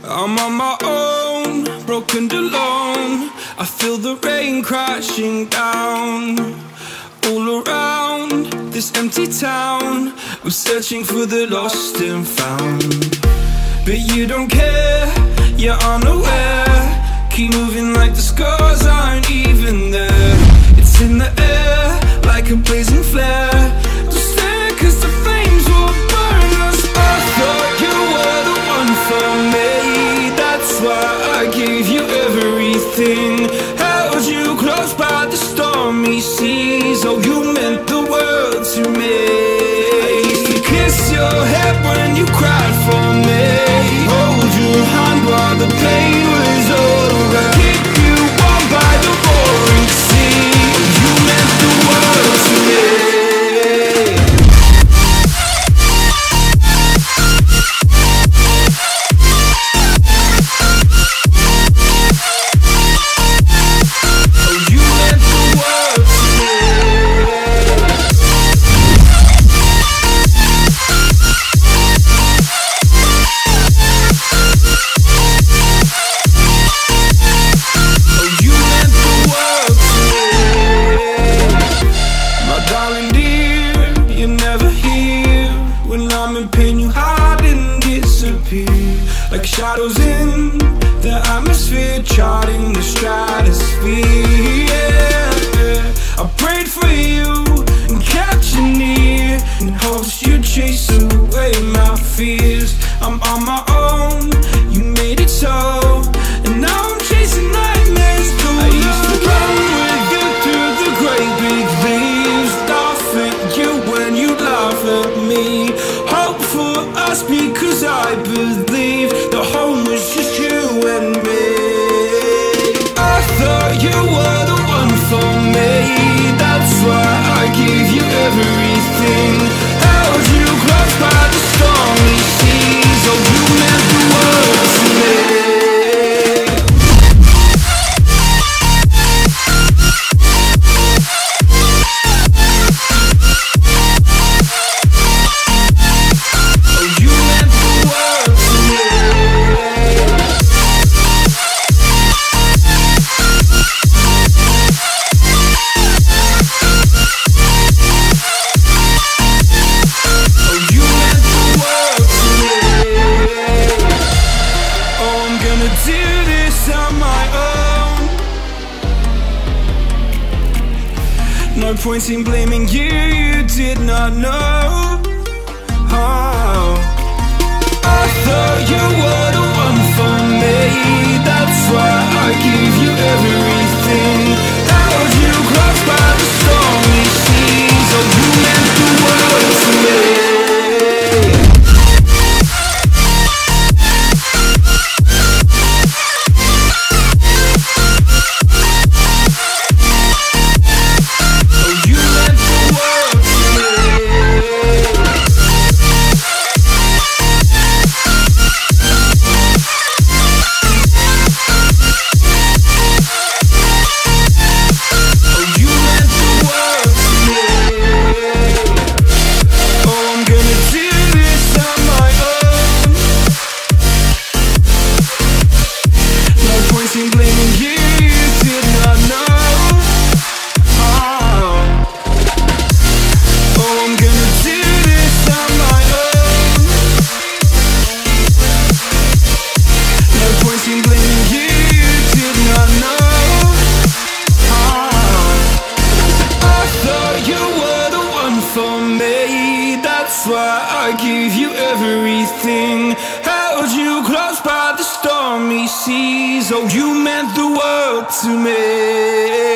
I'm on my own, broken and alone. I feel the rain crashing down all around this empty town. I'm searching for the lost and found, but you don't care, you're unaware. Keep moving like the scars aren't even there. It's in the air like a blazing flare. Don't stare cause the flames will burn us. I thought you were the one for me, that's why I gave you everything. Held you close by the stormy seas. Oh, you meant the world to me. I used to kiss your head when you cried for me, hold your hand while the pain was over, keep you warm by the roaring sea. You meant the world to me. Like shadows in the atmosphere, charting the stratosphere. Yeah. I prayed for you and kept you near in hopes you'd chase away my fears. I'm on my own, you made it so, and now I'm chasing nightmares through. I used to run with you through the great big leaves, laugh at you when you laugh at me. Hope for us because I believe the home was just you and me. I thought you were the one for me, that's why I gave you everything. Held you close by the stormy seas. Oh, you meant the world to me. No point in blaming you, you did not know. Oh, I thought you were the one for me, that's why I gave you everything. Held you close by the stormy seas. Oh, you meant the world to me. That's why I gave you everything. Held you close by the stormy seas. Oh, you meant the world to me.